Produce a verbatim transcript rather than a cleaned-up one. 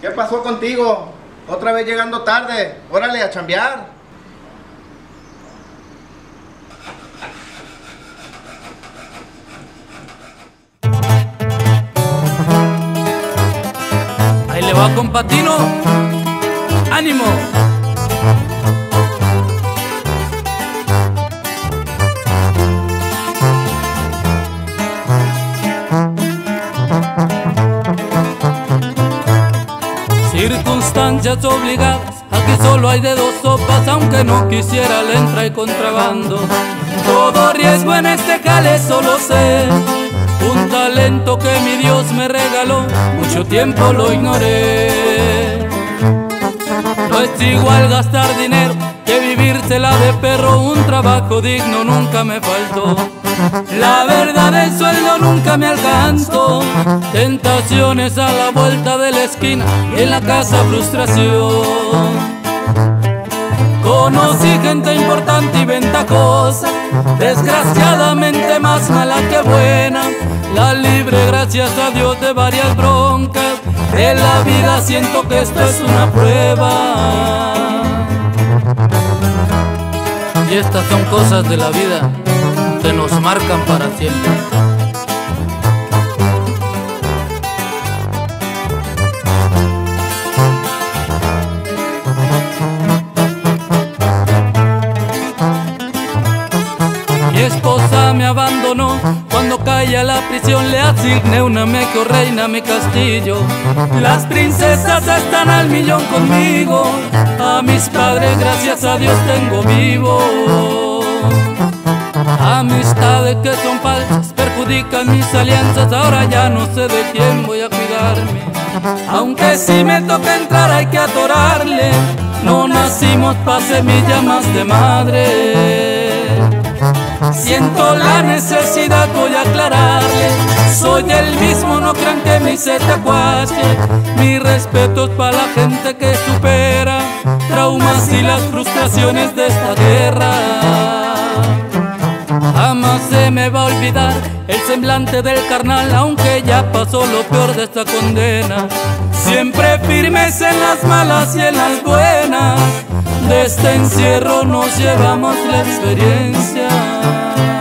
¿Qué pasó contigo? Otra vez llegando tarde. Órale, a chambear. Ahí le va con Patino. ¡Ánimo! Circunstancias obligadas, aquí solo hay de dos sopas, aunque no quisiera le entra y contrabando. Todo riesgo en este jale solo sé, un talento que mi Dios me regaló, mucho tiempo lo ignoré. No es igual gastar dinero que vivírsela de perro, un trabajo digno nunca me faltó. La verdad el sueldo nunca me alcanzó, tentaciones a la vuelta de la esquina y en la casa frustración. Conocí gente importante y ventajosa, desgraciadamente más mala que buena. La libre gracias a Dios de varias broncas de la vida, siento que esto es una prueba. Y estas son cosas de la vida que nos marcan para siempre. Mi esposa me abandonó, cuando caí a la prisión le asigné una mejor reina a mi castillo. Las princesas están al millón conmigo, a mis padres gracias a Dios tengo vivo. Amistades que son falsas perjudican mis alianzas, ahora ya no sé de quién voy a cuidarme. Aunque si me toca entrar hay que atorarle, no nacimos pa' semilla más de madre. Siento la necesidad, voy a aclararle, soy el mismo, no crean que me hice tacuache. Mi respeto es para la gente que supera traumas y las frustraciones de esta guerra. Jamás se me va a olvidar el semblante del carnal, aunque ya pasó lo peor de esta condena. Siempre firmes en las malas y en las buenas, de este encierro nos llevamos la experiencia.